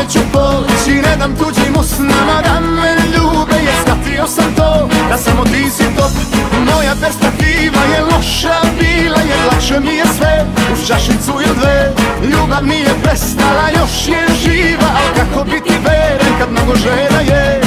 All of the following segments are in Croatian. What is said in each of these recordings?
ću poći, ne dam tuđim usnama da me ljube, jer shvatio sam to, da samo ti si top. Moja perspektiva je loša bila, jer lakše mi je sve uz čašicu ili dve. Ljubav nije prestala, još je živa, al kako biti veren kad mnogo žena je.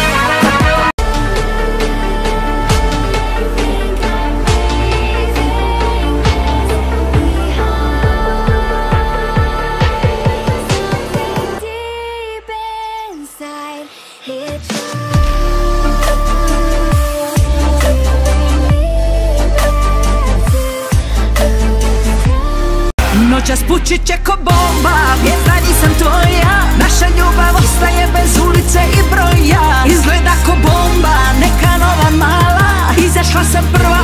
Noćas pući će ko bomba, vjetra nisam tvoja. Naša ljubav ostaje bez ulice i broja. Izgleda ko bomba, neka nova mala. Izašla sam prva